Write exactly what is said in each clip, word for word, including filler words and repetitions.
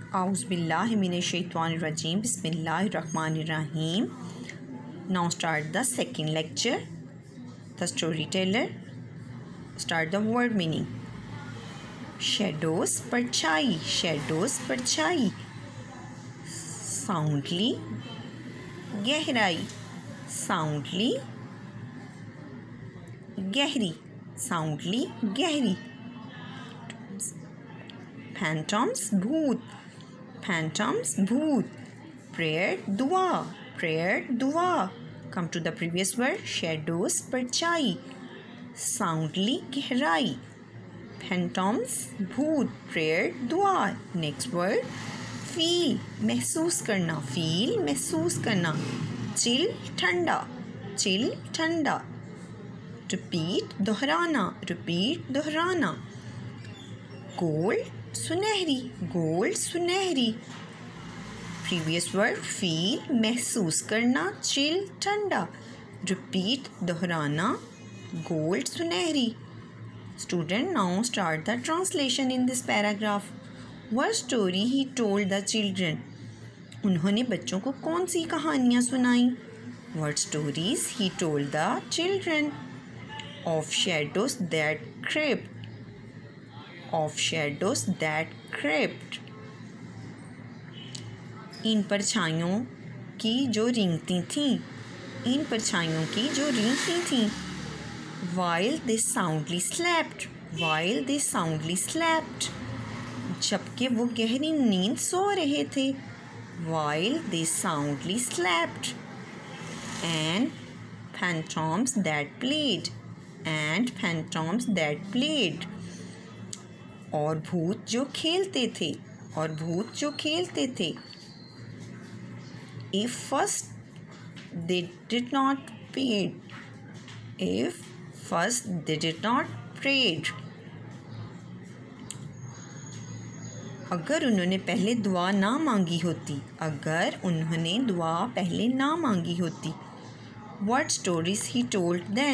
Auzbillahiminashaitanirrajim. Bismillahirrahmanirrahim. Now start the second lecture. The storyteller. Start the word meaning. Shadows परछाई. Shadows परछाई. Soundly गहराई. Soundly गहरी. Soundly गहरी. Phantoms भूत. Phantoms भूत. Prayer दुआ. Prayer दुआ. Come to the previous word. Shadows परछाई. Soundly गहराई. Phantoms भूत. Prayer दुआ. Next word feel महसूस करना. Feel महसूस करना. Chill ठंडा. Chill ठंडा. Repeat दोहराना. Repeat दोहराना. Gold सुनहरी. Gold सुनहरी. Previous word feel महसूस करना. Chill ठंडा. Repeat दोहराना. Gold सुनहरी. Student, now start the translation in this paragraph. What story he told the children? उन्होंने बच्चों को कौन सी कहानियाँ सुनाई? What stories he told the children? Of shadows that crept. Of shadows that crept. इन परछाइयों की जो रेंगती थीं. इन परछाइयों की जो रेंगती थीं. While they soundly slept. While they soundly slept. जबकि वो गहरी नींद सो रहे थे. While they soundly slept. And phantoms that played. And phantoms that played. और भूत जो खेलते थे. और भूत जो खेलते थे. If first they did not pray. If first they did not pray. अगर उन्होंने पहले दुआ ना मांगी होती. अगर उन्होंने दुआ पहले ना मांगी होती. What stories he told then?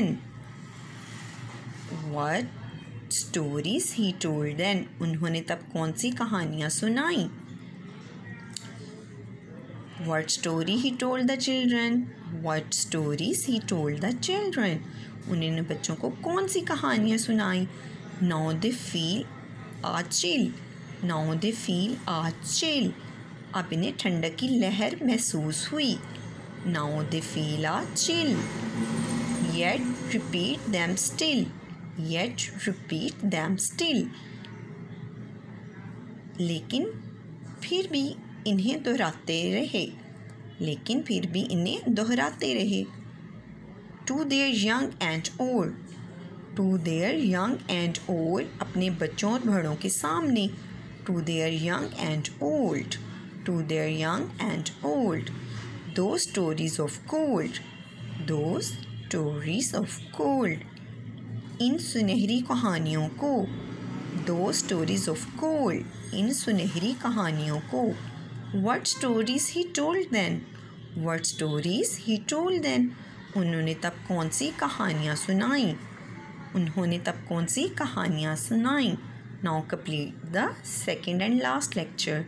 What stories he told then? उन्होंने तब कौन सी कहानियाँ सुनाई? What story he told the children? What stories he told the children? उन्होंने बच्चों को कौन सी कहानियाँ सुनाई? Now they feel a chill. Now they feel a chill. अब इन्हें ठंडक की लहर महसूस हुई. Now they feel a chill. Yet repeat them still. Yet repeat them still. लेकिन फिर भी इन्हें दोहराते रहे. लेकिन फिर भी इन्हें दोहराते रहे. To their young and old. To their young and old. अपने बच्चों और बड़ों के सामने. To their young and old. To their young and old. Those stories of gold. Those stories of gold. इन सुनहरी कहानियों को. Those stories of gold. इन सुनहरी कहानियों को. What stories he told then? What stories he told then? उन्होंने तब कौन सी कहानियाँ सुनाई? उन्होंने तब कौन सी कहानियाँ सुनाई? Now complete the second and last lecture.